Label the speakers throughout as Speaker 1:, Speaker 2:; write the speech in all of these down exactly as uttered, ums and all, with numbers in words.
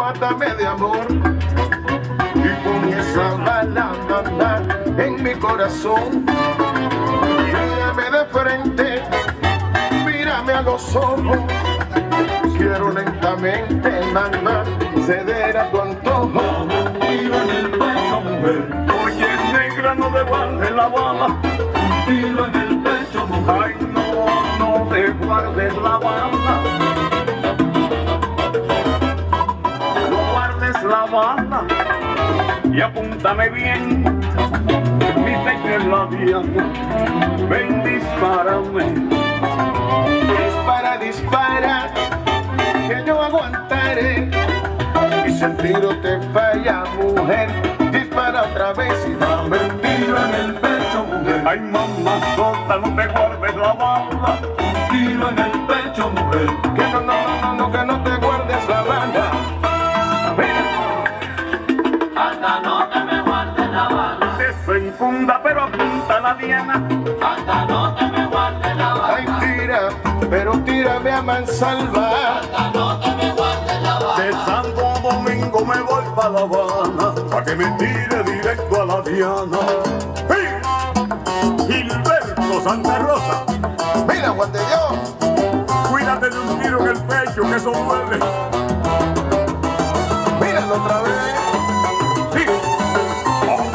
Speaker 1: mátame de amor y pon esa bala en mi corazón. Mírame de frente, mírame a los ojos. Quiero lentamente, mamá, ceder a tu antojo.
Speaker 2: Tiro en el pecho, mujer. Oye, negra, no te guardes la bala. Tiro en el pecho, mujer. Ay, no, no te guardes la bala. No guardes la bala y apúntame bien. Mi pecho es la diana. Ven, dispárame.
Speaker 1: Dispara, dispara, que yo aguantaré. Y si el tiro te falla, mujer, dispara otra vez y dame un tiro en el pecho, mujer.
Speaker 2: Ay, mamá sota, no te guardes la bala. Tiro en el pecho, mujer.
Speaker 1: Que no, no, no, no, que no te guardes la bala.
Speaker 3: Anda, no te me guardes la bala.
Speaker 2: Desenfunda, pero apunta la diana.
Speaker 3: Anda, no te me guardes la bala.
Speaker 1: Ay, tira, pero tírame a mansalva.
Speaker 3: Anda, no te me guardes la bala.
Speaker 2: De Santo Domingo me voy pa' La Habana, pa' que me tire directo a la diana. ¡Hey! Gilberto Santa Rosa,
Speaker 1: Mira, Juan de Dios,
Speaker 2: cuídate de un tiro en el pecho, que eso duele.
Speaker 1: míralo otra vez.
Speaker 2: Sí. Oh.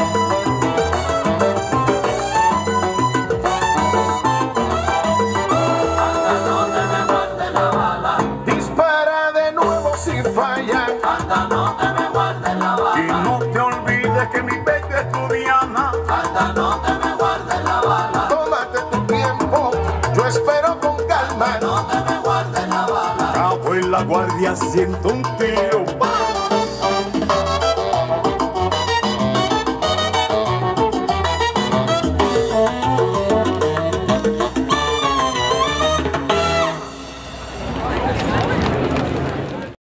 Speaker 3: Anda, no te me guardes la bala.
Speaker 1: Dispara de nuevo si falla.
Speaker 3: Anda, no te me guardes la
Speaker 2: Y
Speaker 3: bala.
Speaker 2: no te olvides que mi pecho es tu diana.
Speaker 3: Anda, no te me guardes la bala.
Speaker 1: Tómate tu tiempo, yo espero con calma.
Speaker 3: No te me guardes la bala.
Speaker 2: Cabo en la guardia siento un tiro. ¡Pam!